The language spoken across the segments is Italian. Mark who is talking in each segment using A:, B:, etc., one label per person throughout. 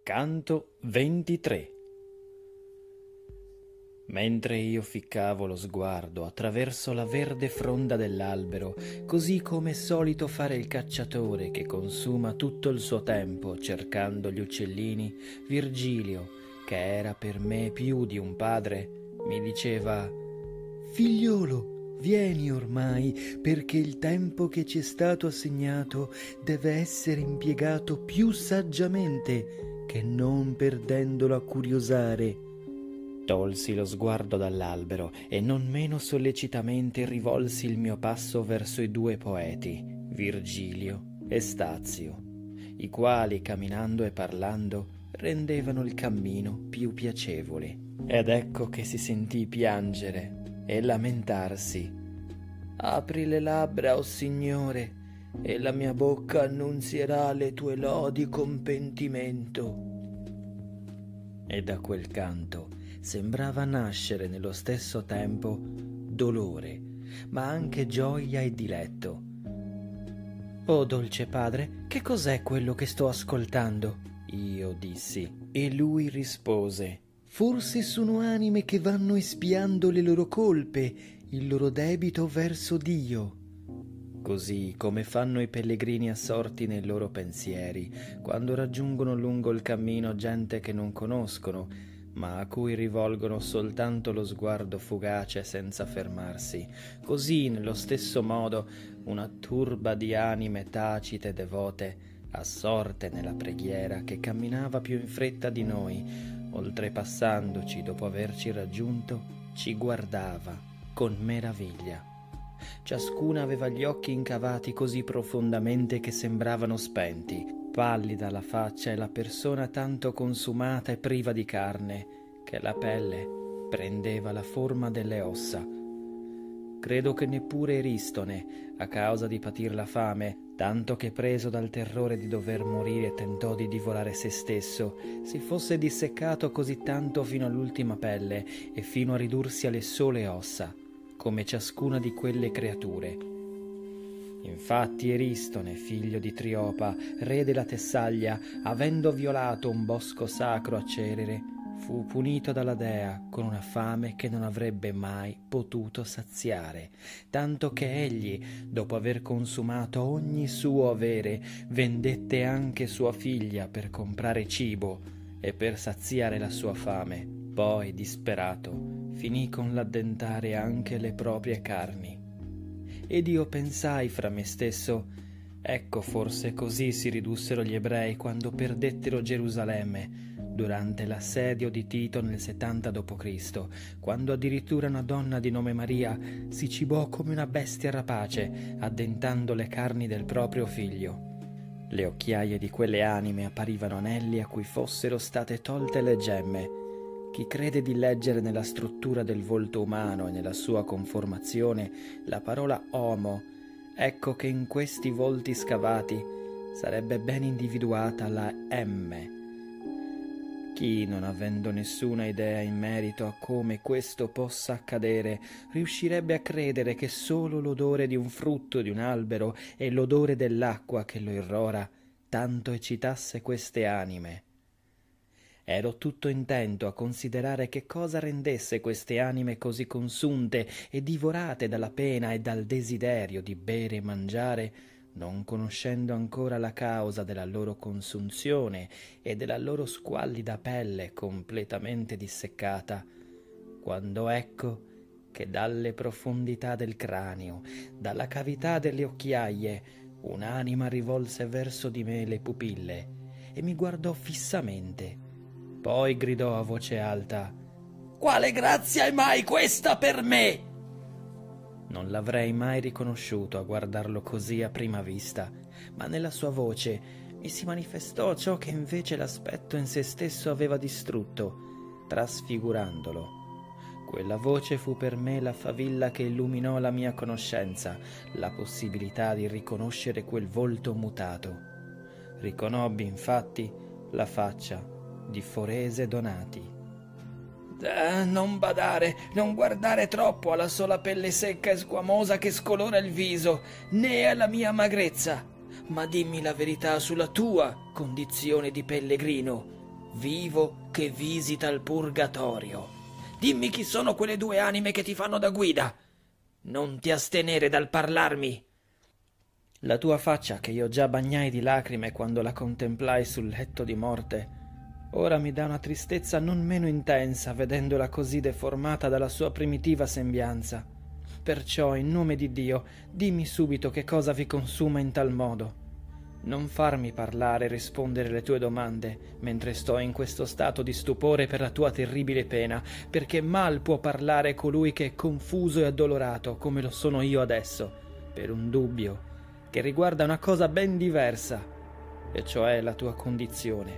A: Canto 23. Mentre io ficcavo lo sguardo attraverso la verde fronda dell'albero, così come è solito fare il cacciatore che consuma tutto il suo tempo cercando gli uccellini, Virgilio, che era per me più di un padre, mi diceva: «Figliolo, vieni ormai, perché il tempo che ci è stato assegnato deve essere impiegato più saggiamente che non perdendolo a curiosare». Tolsi lo sguardo dall'albero e non meno sollecitamente rivolsi il mio passo verso i due poeti, Virgilio e Stazio, i quali, camminando e parlando, rendevano il cammino più piacevole. Ed ecco che si sentì piangere e lamentarsi. «Apri le labbra, o Signore, e la mia bocca annunzierà le tue lodi con pentimento». E da quel canto sembrava nascere nello stesso tempo dolore, ma anche gioia e diletto. «Oh dolce padre, che cos'è quello che sto ascoltando?» io dissi, e lui rispose: «Forse sono anime che vanno espiando le loro colpe, il loro debito verso Dio». Così come fanno i pellegrini assorti nei loro pensieri, quando raggiungono lungo il cammino gente che non conoscono, ma a cui rivolgono soltanto lo sguardo fugace senza fermarsi. Così, nello stesso modo, una turba di anime tacite e devote, assorte nella preghiera, che camminava più in fretta di noi, oltrepassandoci dopo averci raggiunto, ci guardava con meraviglia. Ciascuna aveva gli occhi incavati così profondamente che sembravano spenti, pallida la faccia e la persona tanto consumata e priva di carne che la pelle prendeva la forma delle ossa. Credo che neppure Eristone, a causa di patir la fame, tanto che preso dal terrore di dover morire tentò di divorare se stesso, si fosse disseccato così tanto fino all'ultima pelle e fino a ridursi alle sole ossa, come ciascuna di quelle creature. Infatti Eristone, figlio di Triopa, re della Tessaglia, avendo violato un bosco sacro a Cerere, fu punito dalla dea con una fame che non avrebbe mai potuto saziare, tanto che egli, dopo aver consumato ogni suo avere, vendette anche sua figlia per comprare cibo e per saziare la sua fame. Poi, disperato, finì con l'addentare anche le proprie carni. Ed io pensai fra me stesso: ecco forse così si ridussero gli ebrei quando perdettero Gerusalemme, durante l'assedio di Tito nel 70 d.C., quando addirittura una donna di nome Maria si cibò come una bestia rapace, addentando le carni del proprio figlio. Le occhiaie di quelle anime apparivano anelli a cui fossero state tolte le gemme. Chi crede di leggere nella struttura del volto umano e nella sua conformazione la parola «homo», ecco che in questi volti scavati sarebbe ben individuata la M. Chi, non avendo nessuna idea in merito a come questo possa accadere, riuscirebbe a credere che solo l'odore di un frutto di un albero e l'odore dell'acqua che lo irrora tanto eccitasse queste anime? Ero tutto intento a considerare che cosa rendesse queste anime così consunte e divorate dalla pena e dal desiderio di bere e mangiare, non conoscendo ancora la causa della loro consunzione e della loro squallida pelle completamente disseccata, quando ecco che dalle profondità del cranio, dalla cavità delle occhiaie, un'anima rivolse verso di me le pupille e mi guardò fissamente. Poi gridò a voce alta: «Quale grazia è mai questa per me?» Non l'avrei mai riconosciuto a guardarlo così a prima vista, ma nella sua voce mi si manifestò ciò che invece l'aspetto in se stesso aveva distrutto, trasfigurandolo. Quella voce fu per me la favilla che illuminò la mia conoscenza, la possibilità di riconoscere quel volto mutato. Riconobbi infatti la faccia di Forese Donati. Non badare, non guardare troppo alla sola pelle secca e squamosa che scolora il viso, né alla mia magrezza, ma dimmi la verità sulla tua condizione di pellegrino. vivo che visita il purgatorio. Dimmi chi sono quelle due anime che ti fanno da guida. Non ti astenere dal parlarmi. La tua faccia, che io già bagnai di lacrime quando la contemplai sul letto di morte, ora mi dà una tristezza non meno intensa vedendola così deformata dalla sua primitiva sembianza. Perciò, in nome di Dio, dimmi subito che cosa vi consuma in tal modo. Non farmi parlare e rispondere alle tue domande mentre sto in questo stato di stupore per la tua terribile pena, perché mal può parlare colui che è confuso e addolorato, come lo sono io adesso, per un dubbio che riguarda una cosa ben diversa, e cioè la tua condizione.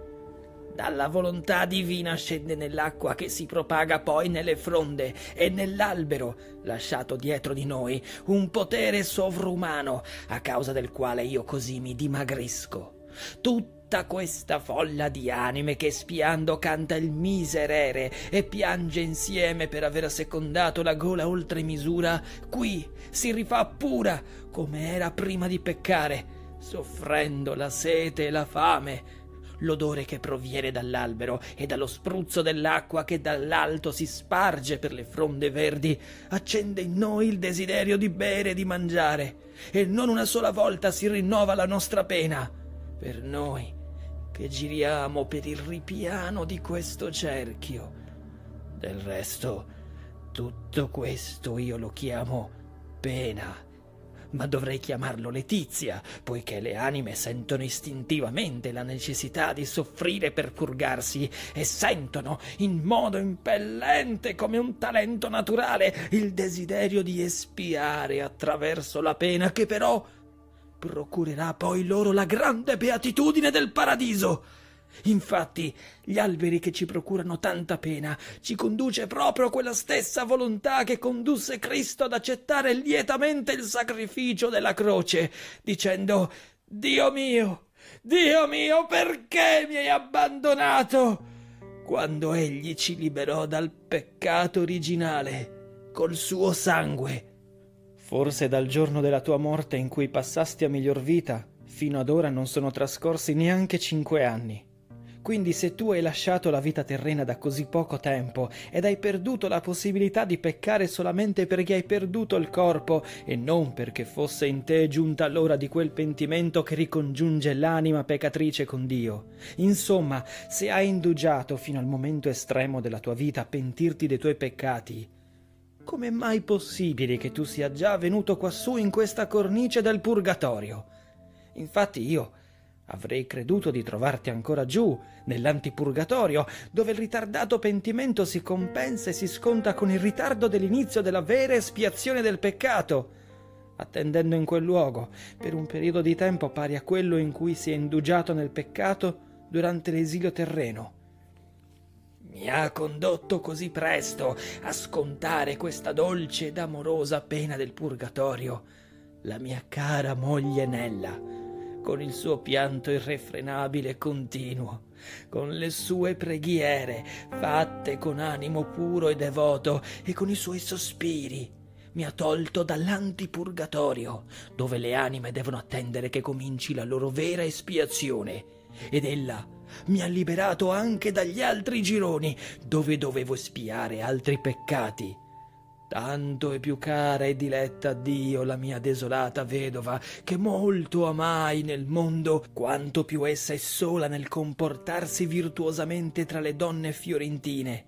A: Dalla volontà divina scende nell'acqua che si propaga poi nelle fronde e nell'albero, lasciato dietro di noi, un potere sovrumano, a causa del quale io così mi dimagrisco. Tutta questa folla di anime che spiando canta il miserere e piange insieme per aver assecondato la gola oltre misura, qui si rifà pura come era prima di peccare, soffrendo la sete e la fame. L'odore che proviene dall'albero e dallo spruzzo dell'acqua che dall'alto si sparge per le fronde verdi accende in noi il desiderio di bere e di mangiare, e non una sola volta si rinnova la nostra pena per noi che giriamo per il ripiano di questo cerchio. Del resto, tutto questo io lo chiamo pena, ma dovrei chiamarlo letizia, poiché le anime sentono istintivamente la necessità di soffrire per purgarsi e sentono, in modo impellente come un talento naturale, il desiderio di espiare attraverso la pena che però procurerà poi loro la grande beatitudine del paradiso. Infatti, gli alberi che ci procurano tanta pena ci conduce proprio quella stessa volontà che condusse Cristo ad accettare lietamente il sacrificio della croce, dicendo: Dio mio, perché mi hai abbandonato? Quando egli ci liberò dal peccato originale col suo sangue. Forse dal giorno della tua morte in cui passasti a miglior vita, fino ad ora non sono trascorsi neanche 5 anni. Quindi se tu hai lasciato la vita terrena da così poco tempo ed hai perduto la possibilità di peccare solamente perché hai perduto il corpo e non perché fosse in te giunta l'ora di quel pentimento che ricongiunge l'anima peccatrice con Dio, insomma, se hai indugiato fino al momento estremo della tua vita a pentirti dei tuoi peccati, com'è mai possibile che tu sia già venuto quassù in questa cornice del purgatorio? Infatti io avrei creduto di trovarti ancora giù, nell'antipurgatorio, dove il ritardato pentimento si compensa e si sconta con il ritardo dell'inizio della vera espiazione del peccato, attendendo in quel luogo, per un periodo di tempo pari a quello in cui si è indugiato nel peccato durante l'esilio terreno. Mi ha condotto così presto a scontare questa dolce ed amorosa pena del purgatorio la mia cara moglie Nella, con il suo pianto irrefrenabile e continuo, con le sue preghiere fatte con animo puro e devoto e con i suoi sospiri, mi ha tolto dall'antipurgatorio, dove le anime devono attendere che cominci la loro vera espiazione, ed ella mi ha liberato anche dagli altri gironi, dove dovevo espiare altri peccati. Tanto è più cara e diletta a Dio la mia desolata vedova, che molto amai nel mondo, quanto più essa è sola nel comportarsi virtuosamente tra le donne fiorentine.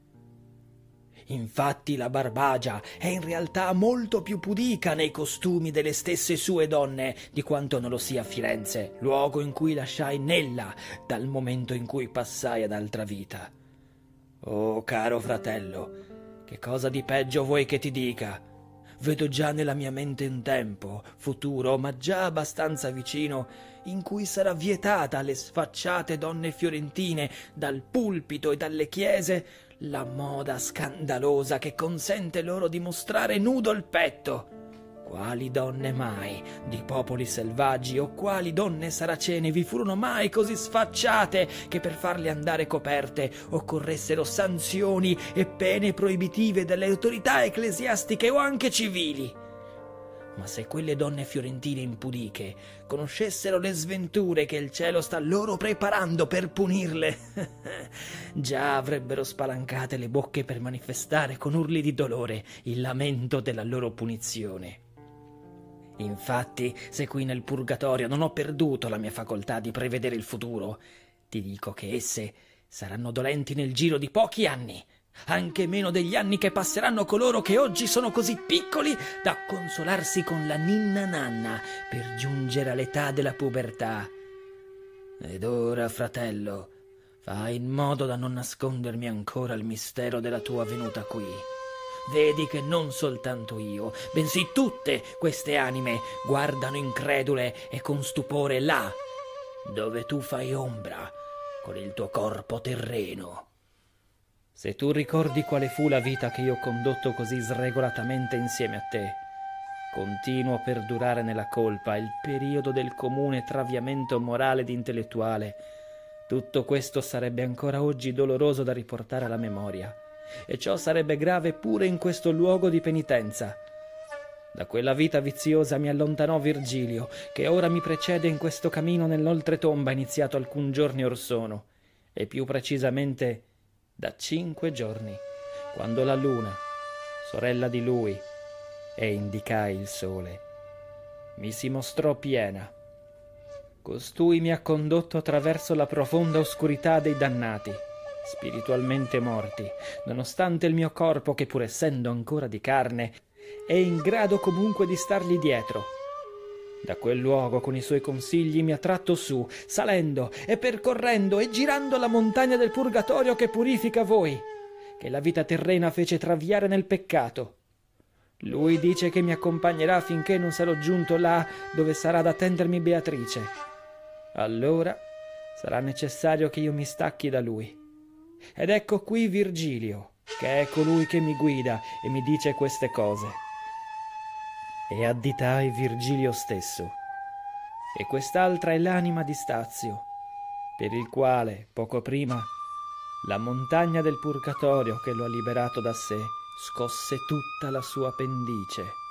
A: Infatti la Barbagia è in realtà molto più pudica nei costumi delle stesse sue donne di quanto non lo sia Firenze, luogo in cui lasciai Nella dal momento in cui passai ad altra vita. Oh, caro fratello, che cosa di peggio vuoi che ti dica? Vedo già nella mia mente un tempo, futuro, ma già abbastanza vicino, in cui sarà vietata alle sfacciate donne fiorentine, dal pulpito e dalle chiese, la moda scandalosa che consente loro di mostrare nudo il petto. Quali donne mai, di popoli selvaggi, o quali donne saracene vi furono mai così sfacciate che per farle andare coperte occorressero sanzioni e pene proibitive delle autorità ecclesiastiche o anche civili? Ma se quelle donne fiorentine impudiche conoscessero le sventure che il cielo sta loro preparando per punirle, già avrebbero spalancate le bocche per manifestare con urli di dolore il lamento della loro punizione. Infatti, se qui nel purgatorio non ho perduto la mia facoltà di prevedere il futuro, ti dico che esse saranno dolenti nel giro di pochi anni, anche meno degli anni che passeranno coloro che oggi sono così piccoli da consolarsi con la ninna nanna per giungere all'età della pubertà. Ed ora, fratello, fai in modo da non nascondermi ancora il mistero della tua venuta qui. Vedi che non soltanto io, bensì tutte queste anime guardano incredule e con stupore là, dove tu fai ombra con il tuo corpo terreno. Se tu ricordi quale fu la vita che io ho condotto così sregolatamente insieme a te, continuo a perdurare nella colpa il periodo del comune traviamento morale ed intellettuale, tutto questo sarebbe ancora oggi doloroso da riportare alla memoria, e ciò sarebbe grave pure in questo luogo di penitenza. Da quella vita viziosa mi allontanò Virgilio, che ora mi precede in questo cammino nell'oltretomba iniziato alcuni giorni or sono, e più precisamente da 5 giorni, quando la luna, sorella di lui, e indicai il sole, mi si mostrò piena. Costui mi ha condotto attraverso la profonda oscurità dei dannati, spiritualmente morti, nonostante il mio corpo, che pur essendo ancora di carne, è in grado comunque di stargli dietro. Da quel luogo con i suoi consigli mi ha tratto su, salendo e percorrendo e girando la montagna del purgatorio che purifica voi, che la vita terrena fece traviare nel peccato. Lui dice che mi accompagnerà finché non sarò giunto là dove sarà ad attendermi Beatrice. Allora sarà necessario che io mi stacchi da lui. Ed ecco qui Virgilio, che è colui che mi guida e mi dice queste cose. E additai Virgilio stesso. E quest'altra è l'anima di Stazio, per il quale, poco prima, la montagna del purgatorio che lo ha liberato da sé scosse tutta la sua pendice.